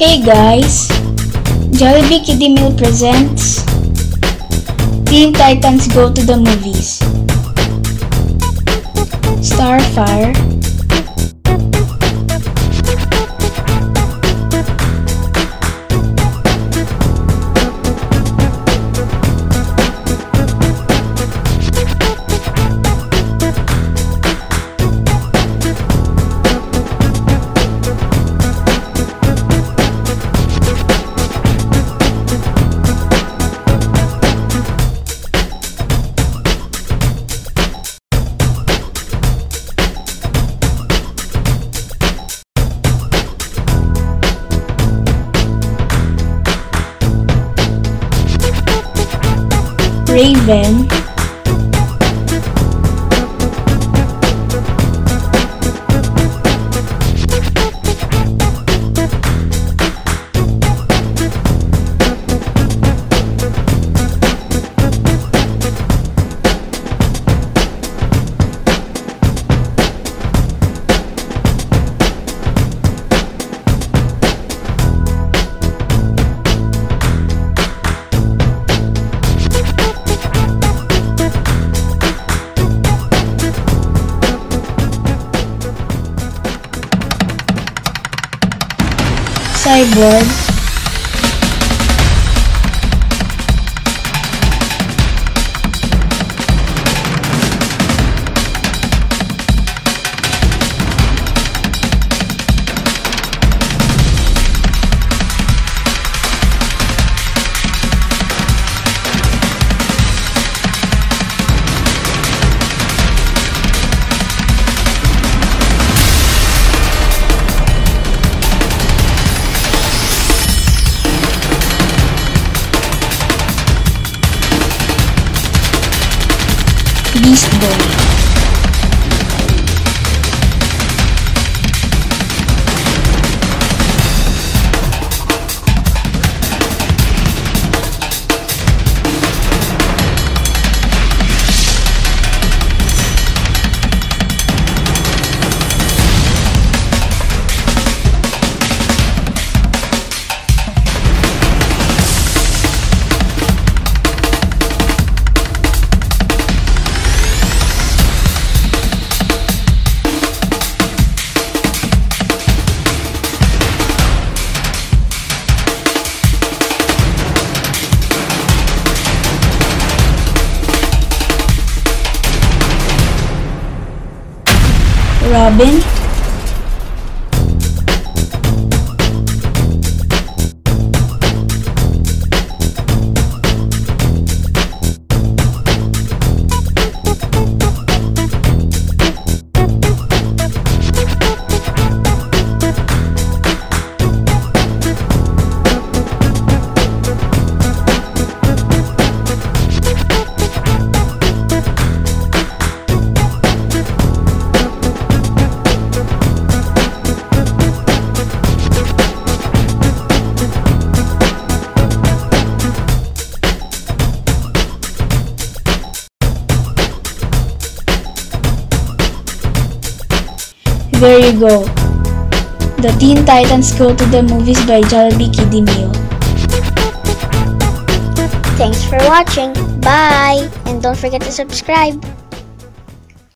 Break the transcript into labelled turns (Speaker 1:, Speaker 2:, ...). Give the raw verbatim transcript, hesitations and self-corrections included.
Speaker 1: Hey guys! Jollibee Kiddie Meal presents Teen Titans Go to the Movies. Starfire, Raven, Cyborg, Beastboy, Robin, There you go. The Teen Titans Go to the Movies by Jollibee Kiddie Meal.
Speaker 2: Thanks for watching. Bye! And don't forget to subscribe.